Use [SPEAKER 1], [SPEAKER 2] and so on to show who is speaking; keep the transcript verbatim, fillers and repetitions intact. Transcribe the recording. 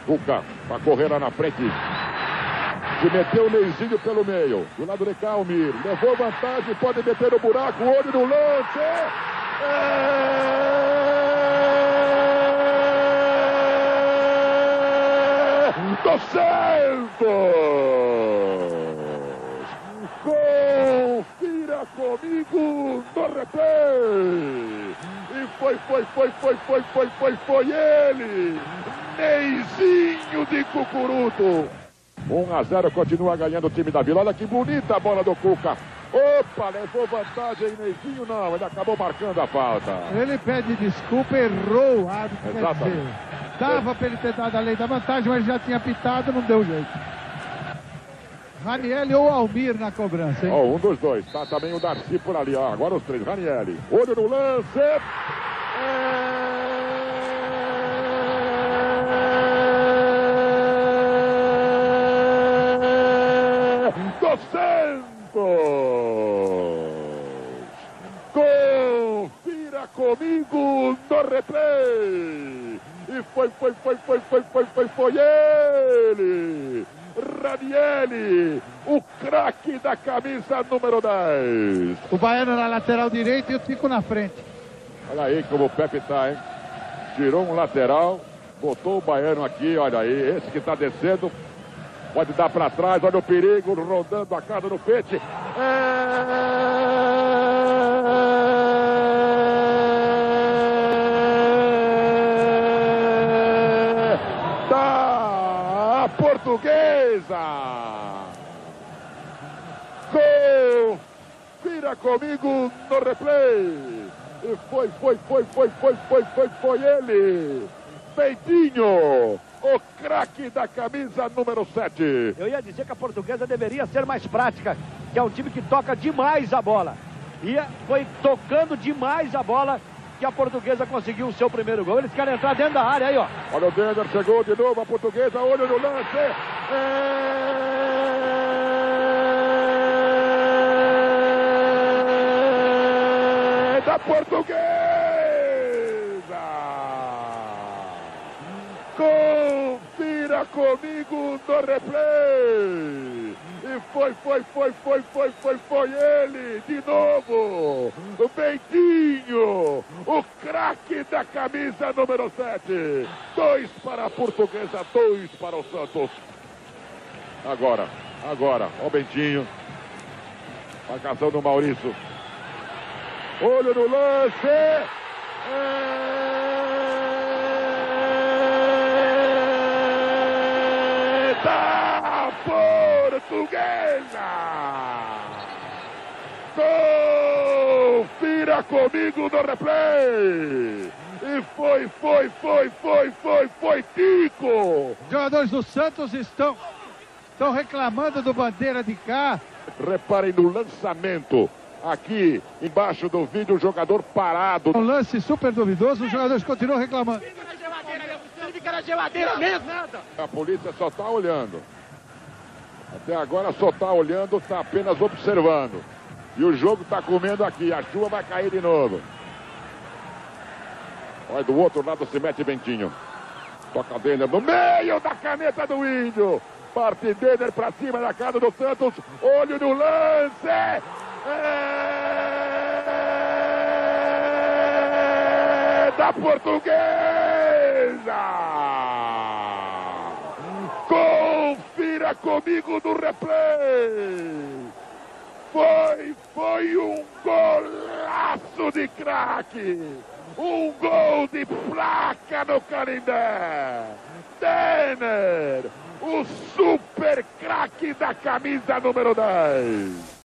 [SPEAKER 1] Cuca para correr lá na frente. Se meteu o Neizinho pelo meio. Do lado de cá, Almir. Levou vantagem, pode meter no buraco. Olho no lance. É... do Santos. Confira comigo no replay. E foi, foi, foi, foi, foi, foi, foi, foi ele. Neizinho de Cucuruto. um a zero, continua ganhando o time da Vila. Olha que bonita a bola do Cuca. Opa, levou vantagem, Neizinho não, ele acabou marcando a falta.
[SPEAKER 2] Ele pede desculpa, errou o árbitro.
[SPEAKER 1] Exatamente.
[SPEAKER 2] Dava para ele ter dado a lei da vantagem, mas já tinha pitado, não deu jeito. Ranieri ou Almir na cobrança, hein?
[SPEAKER 1] Ó, um dos dois, tá também o Darcy por ali, ó. Agora os três, Ranieri. Olho no lance. É... do Santos. Confira comigo no replay. E foi, foi, foi, foi, foi, foi, foi, foi ele. Ranieri, o craque da camisa número dez.
[SPEAKER 2] O Baiano na lateral direita e o Tico na frente.
[SPEAKER 1] Olha aí como o Pepe tá, hein? Tirou um lateral, botou o Baiano aqui, olha aí. Esse que tá descendo, pode dar para trás, olha o perigo, rodando a casa no peixe. É... da Portuguesa. Confira comigo no replay. E foi, foi, foi, foi, foi, foi, foi, foi ele. Bentinho, o craque da camisa número sete.
[SPEAKER 3] Eu ia dizer que a Portuguesa deveria ser mais prática, que é um time que toca demais a bola. E foi tocando demais a bola que a Portuguesa conseguiu o seu primeiro gol. Eles querem entrar dentro da área aí, ó.
[SPEAKER 1] Olha o Denner, chegou de novo a Portuguesa, olho no lance. É da Portuguesa. Confira comigo no replay. E foi, foi, foi, foi, foi, foi, foi ele, de novo, o Bentinho, o craque da camisa número sete. Dois para a Portuguesa, dois para o Santos. Agora, agora, ó o Bentinho, marcação do Maurício. Olho no lance. É... da Portuguesa. Confira comigo no replay. E foi, foi, foi, foi, foi, foi Tico.
[SPEAKER 2] Os jogadores do Santos estão, estão reclamando do bandeira de cá.
[SPEAKER 1] Reparem no lançamento. Aqui embaixo do vídeo, o jogador parado.
[SPEAKER 2] Um lance super duvidoso, os jogadores continuam reclamando.
[SPEAKER 3] Fica na geladeira mesmo.
[SPEAKER 1] A polícia só está olhando. Até agora só está olhando, está apenas observando. E o jogo está comendo aqui. A chuva vai cair de novo. Olha, do outro lado se mete Bentinho. Toca Denner no meio da caneta do Índio. Parte Denner para cima da casa do Santos. Olho no lance. É da Portuguesa. Confira comigo no replay. Foi, foi um golaço de craque. Um gol de placa no Canindé. Denner, o super craque da camisa número dez.